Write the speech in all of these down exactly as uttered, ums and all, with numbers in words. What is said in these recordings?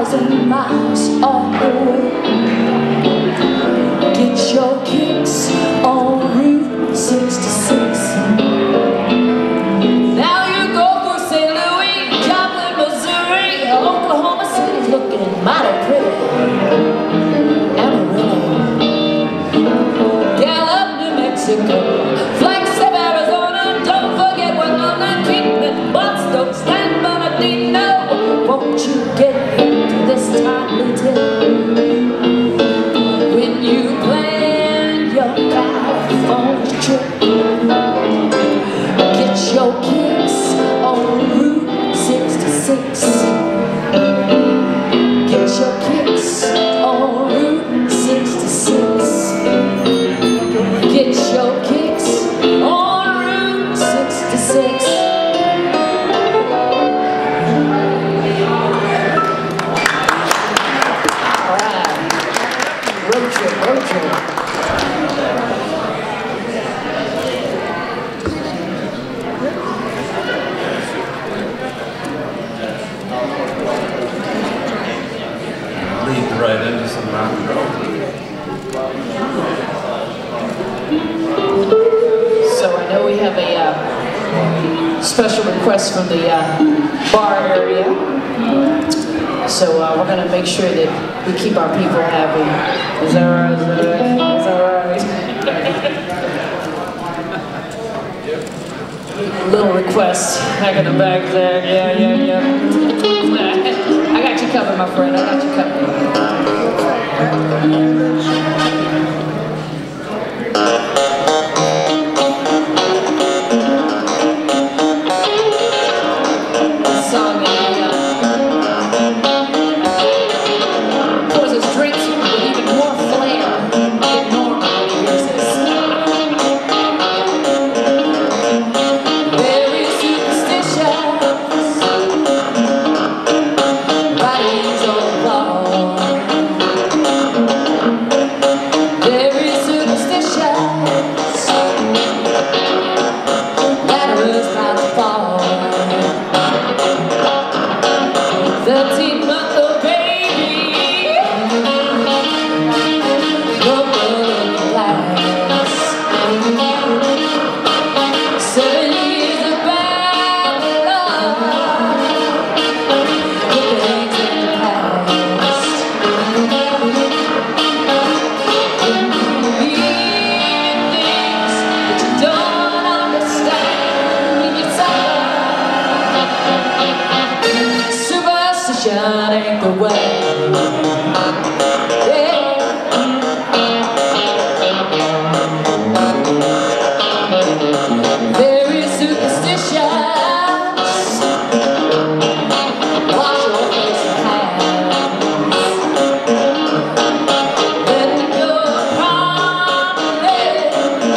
thousand miles or more. Get your kicks on Route sixty-six. Now you go through Saint Louis, Joplin, Missouri. Oklahoma City's looking mighty pretty. Amarillo, Gallup, New Mexico, Flagstaff, Arizona. Don't forget we're on that treatment. Boston, San Bernardino. Won't you get into this timely tip when you plan your California trip? Get your kicks on Route sixty-six. Get your kicks on Route sixty-six. Get your kicks on Route sixty-six. All right, road trip, road trip. Lead right into some rock and roll. So I know we have a uh, special request from the uh, bar area. So uh, we're going to make sure that we keep our people happy. Is that right? Is that right? Is that right? Little request back in the back there. Yeah, yeah, yeah. I got you covered, my friend. I got you covered. Ain't the way. Yeah. Very superstitious. Wash your face and hands. Let your promise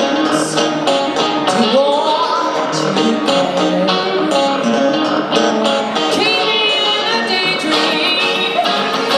do what you can. Keep me in a daydream.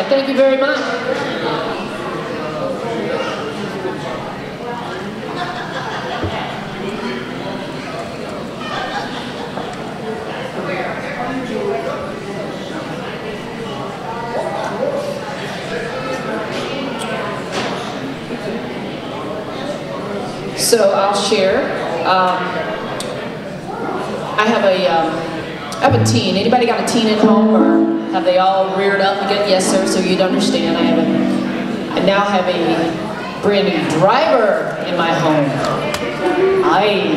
that. Thank you very much. So I'll share. Um, I have a, um, I have a teen. Anybody got a teen at home, or have they all reared up again? Yes, sir. So you'd understand. I have a, I now have a brand new driver in my home. Aye,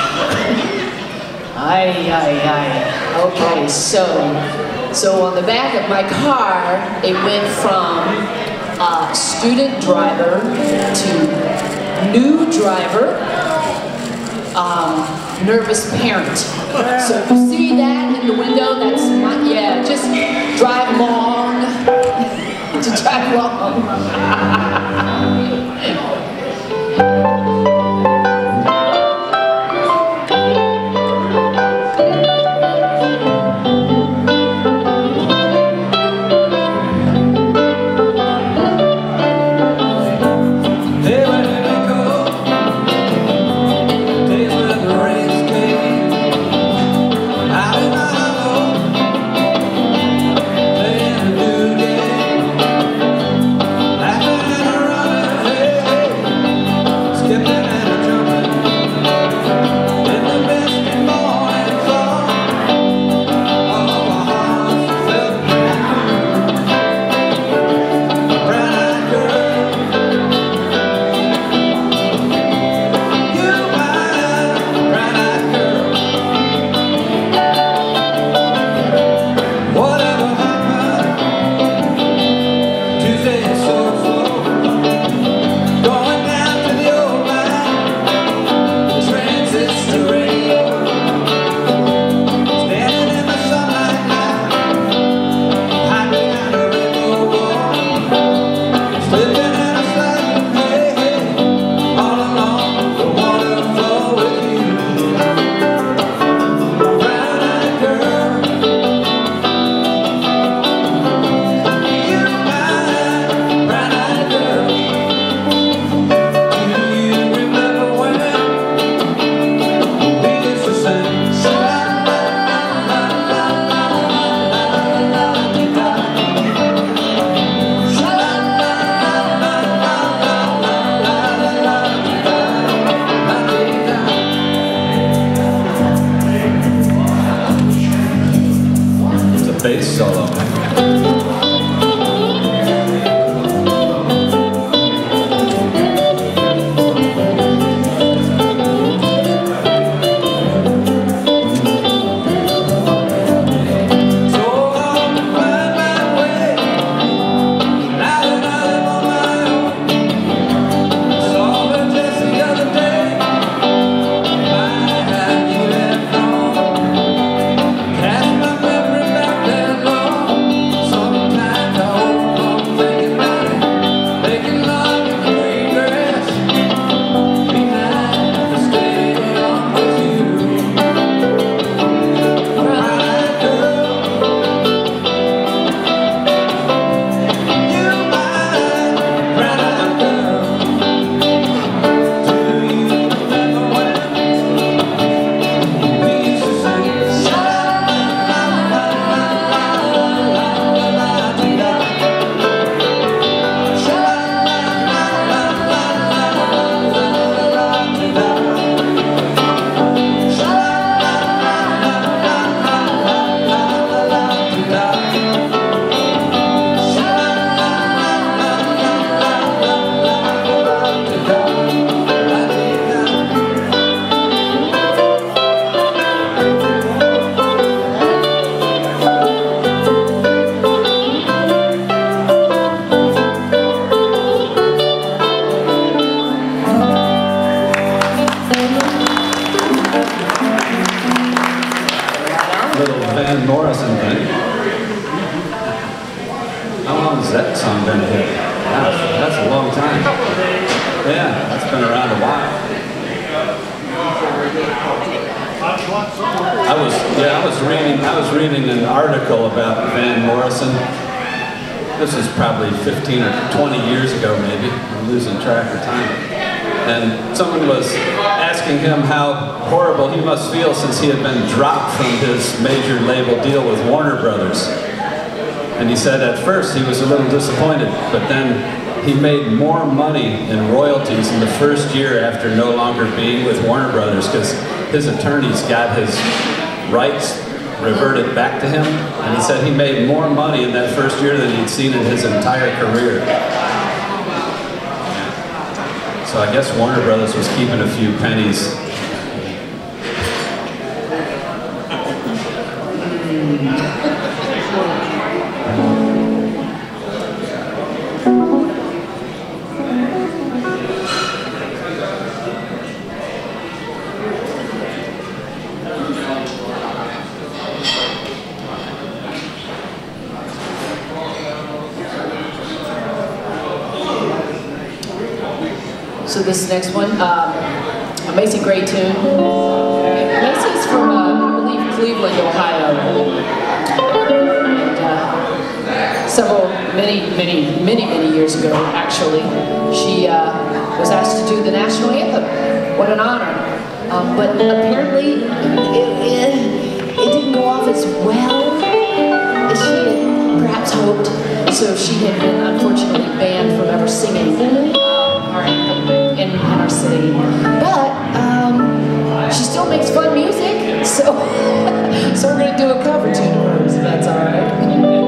aye, aye, aye. Okay, so, so on the back of my car, it went from uh, student driver to new driver, um, nervous parent. So if you see that in the window, that's my, yeah, just drive long, to drive long. Bass solo. Van Morrison thing. How long has that song been a hit? That's, that's a long time. Yeah, that's been around a while. I was, yeah, I was reading, I was reading an article about Van Morrison, This is probably fifteen or twenty years ago, maybe. I'm losing track of time. And someone was asking him how horrible he must feel since he had been dropped from his major label deal with Warner Brothers. And he said at first he was a little disappointed, but then he made more money in royalties in the first year after no longer being with Warner Brothers because his attorneys got his rights reverted back to him, and he said he made more money in that first year than he'd seen in his entire career. So I guess Warner Brothers was keeping a few pennies. So this next one, um, Amazing Great tune. Macy's from, uh, I believe, Cleveland, Ohio. And uh, several, many, many, many, many years ago, actually, she uh, was asked to do the national anthem. What an honor. Um, but apparently, it, it, it didn't go off as well as she had perhaps hoped. So she had been, unfortunately, banned from ever singing our anthem in, in our city. But um, she still makes fun music, so so we're gonna do a cover tune of hers, if that's all right.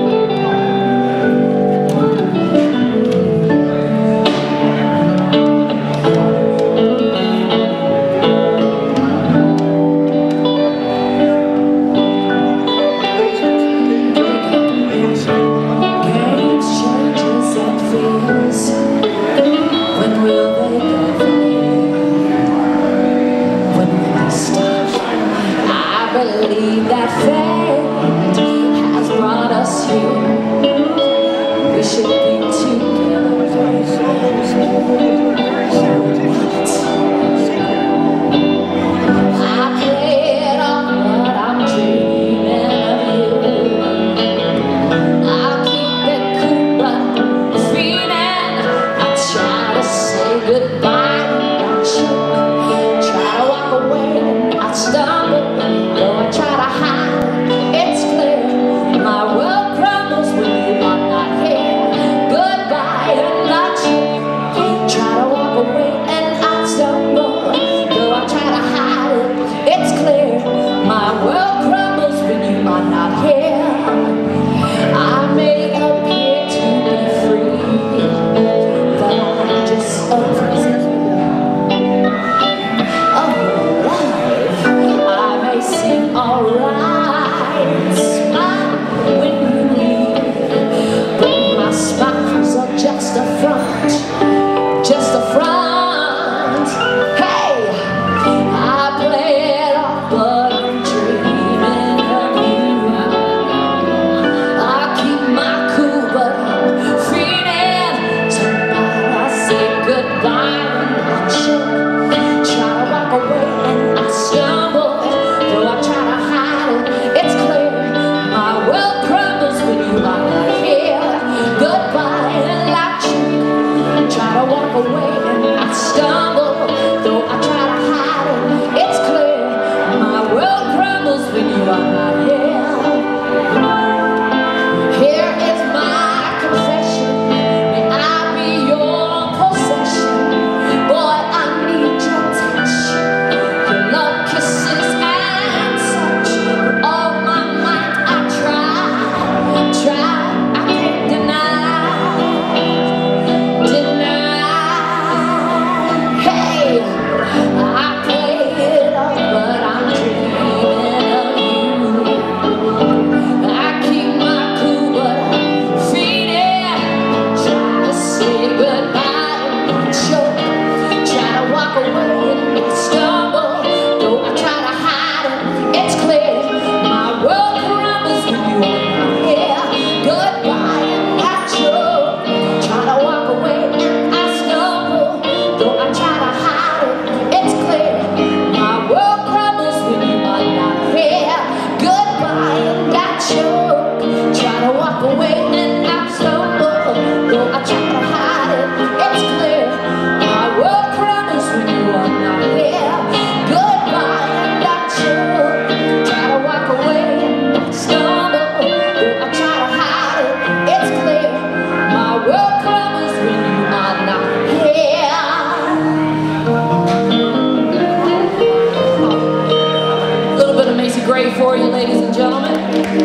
That fate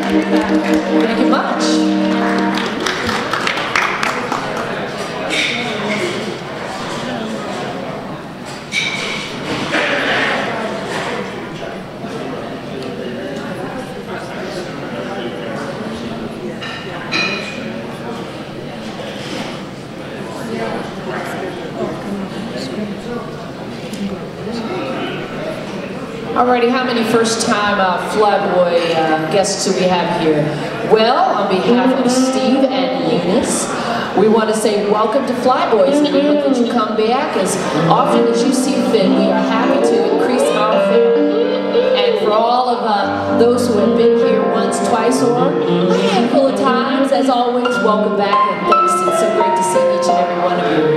Thank you much. Alrighty, how many first-time uh, Flyboy uh, guests do we have here? Well, on behalf of Steve and Eunice, we want to say welcome to Flyboys, and we hope that you come back as often as you see fit. We are happy to increase our family. And for all of uh, those who have been here once, twice, or a handful of times, as always, welcome back and thanks. It's so great to see each and every one of you.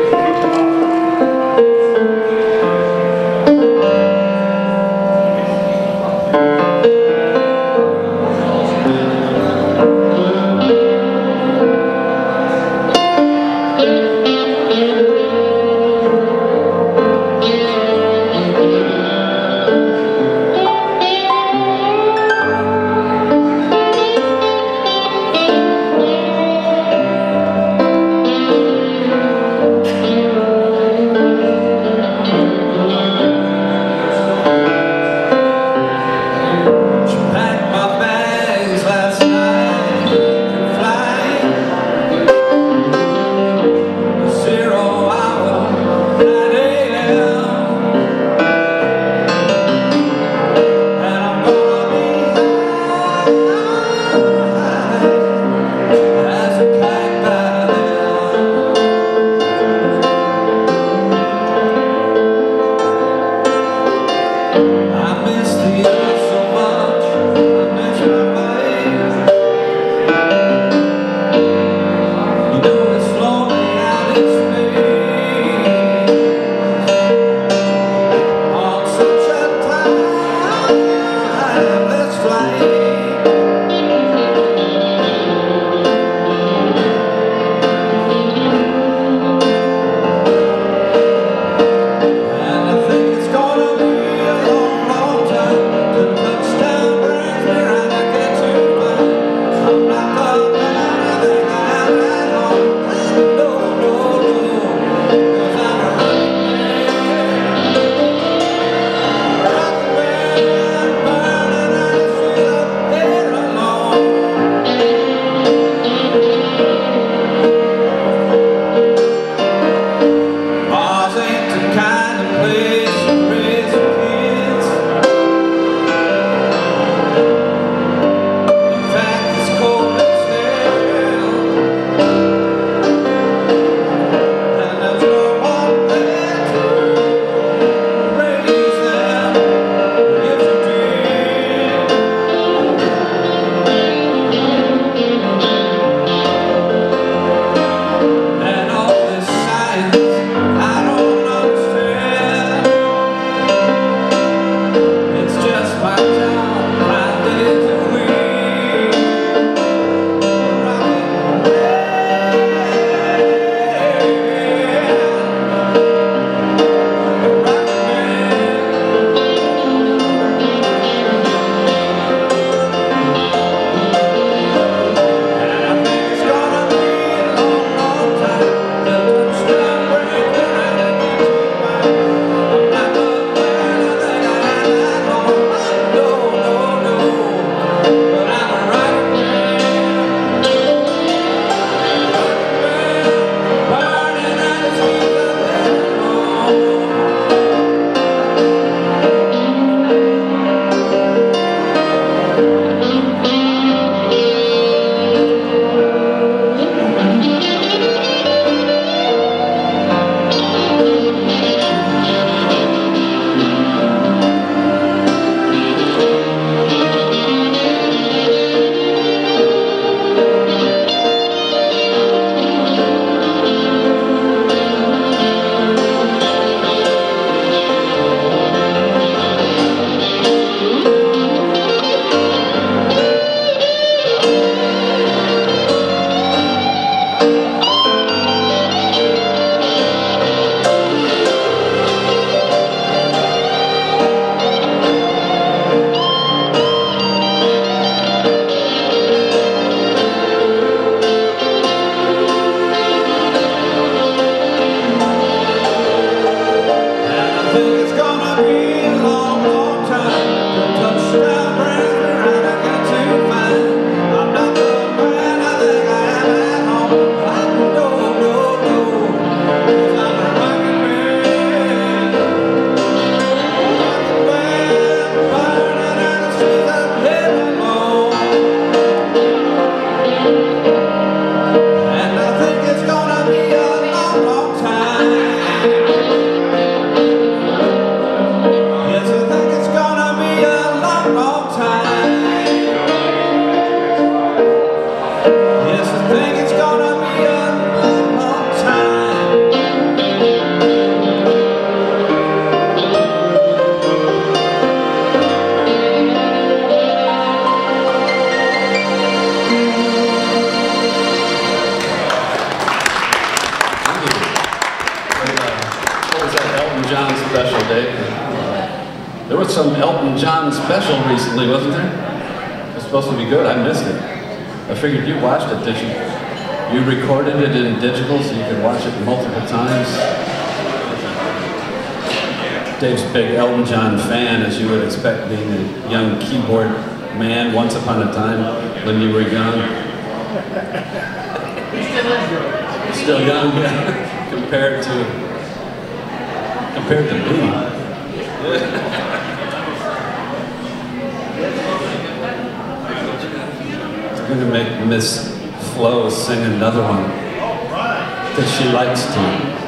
John special, Dave. There was some Elton John special recently, wasn't there? It was supposed to be good. I missed it. I figured you watched it, did you? You recorded it in digital so you could watch it multiple times. Dave's a big Elton John fan, as you would expect, being a young keyboard man once upon a time when you were young. Still young, yeah, compared to compared to me. I'm gonna make Miss Flo sing another one that she likes to.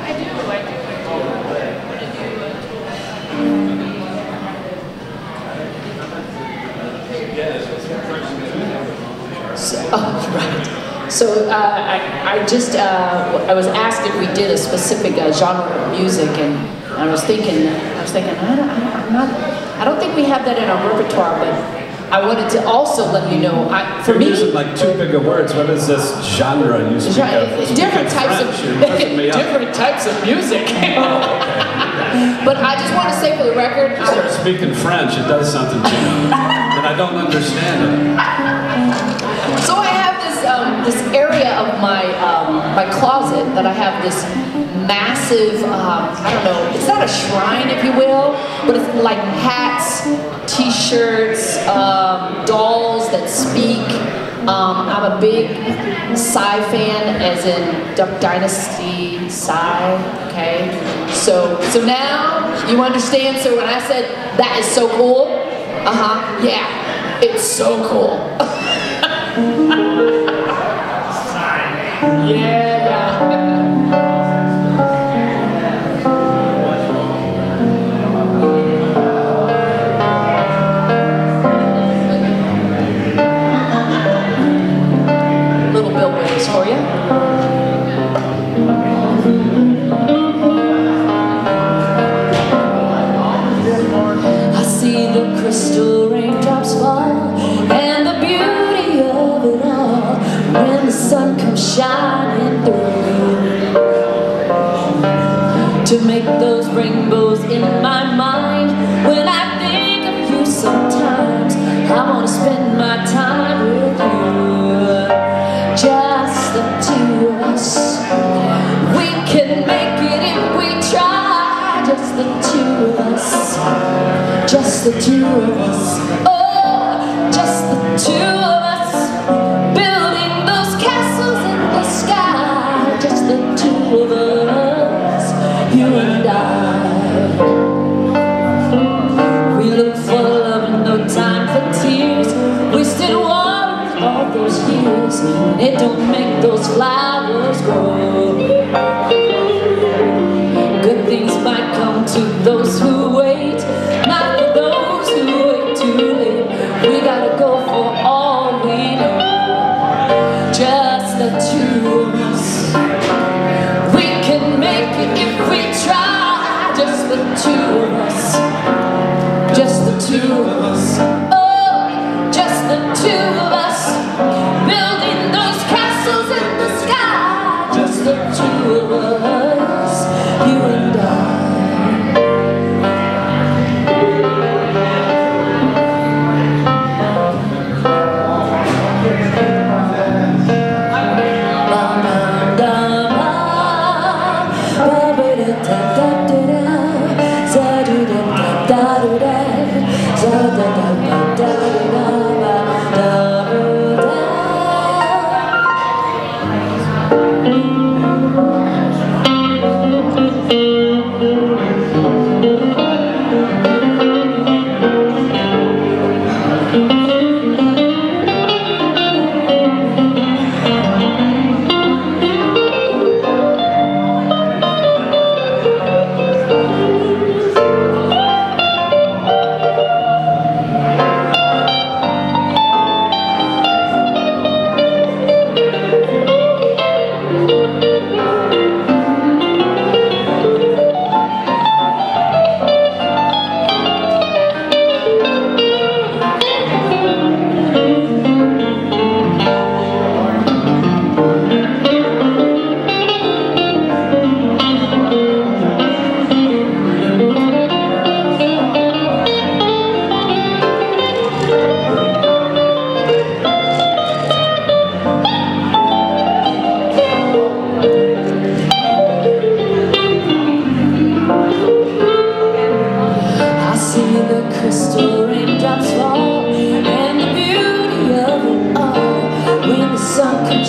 So, oh, right. So uh, I, I just, uh, I was asked if we did a specific uh, genre of music, and I was thinking, I was thinking, I don't, I'm not, I don't think we have that in our repertoire, but I wanted to also let you know, I, for You're me, using like two bigger words. What is this genre you speak of? different types of different types of music. Oh, okay. But I just want to say for the record, You start speaking French, it does something to me, and I don't understand it. so I have this um, this area of my um, my closet that I have this massive, um, I don't know, it's not a shrine, if you will, but it's like hats, t-shirts, um, dolls that speak. Um, I'm a big Psy fan, as in Duck Dynasty Psy, okay? So, so now you understand, so when I said, that is so cool, uh-huh, yeah, it's so cool. Yeah, yeah. Little Bill Withers for you. I see the crystal raindrops fall, and the beauty of it all when the sun comes shining through, to make those rainbows in my mind. When I think of you sometimes, I want to spend my time with you. Just the two of us, we can make it if we try. Just the two of us, just the two of us. Oh, just the two of us, building those castles in the sky. Just the two of us, you and I. We look for love and no time for tears. Wasted water all those years, and it don't make those flowers grow. Good things might come to those who wait, not for those who wait too late. We gotta go for all we know. Just the two of us, we can make it if we try. Just the two of us, just the two of us. Oh, just the two of us, building those castles in the sky. Just the two of us, you and I.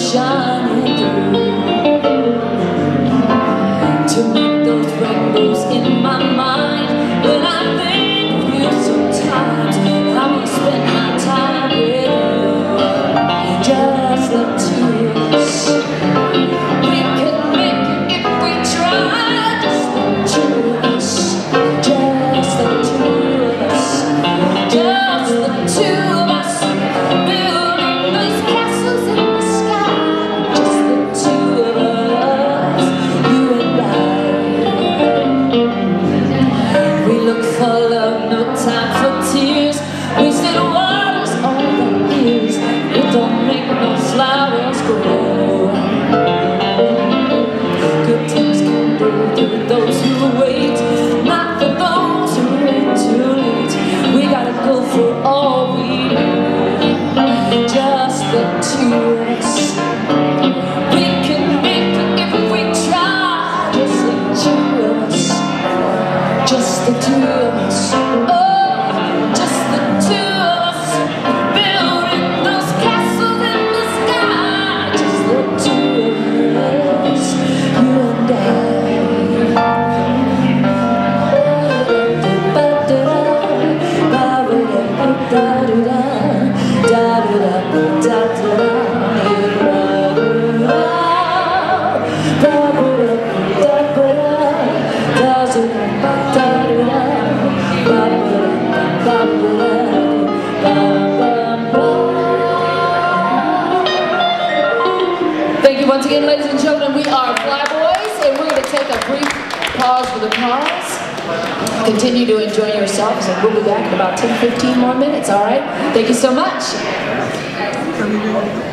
shining through to make those rainbows in my mind. When I think of you sometimes, I will spend my time with you, just the two of us. We can make it if we try, just the two of us, just the two of us, just the two of us, building those castles in the sky, just the two of us, you and I. We look for love, no time for tears, wasted waters on the ears, it don't make no flowers grow. Good times come through those who wait, not for those who wait too late. We gotta go for all we know, just the two of us. We can make it if we try, just the two of us, just the two of us. Oh, just the two of us, building those castles in the sky, just the two of us, you and I. Thank you once again, ladies and gentlemen. We are Flyboys, and we're going to take a brief pause for the cause. Continue to enjoy yourselves, and we'll be back in about ten fifteen more minutes, all right? Thank you so much.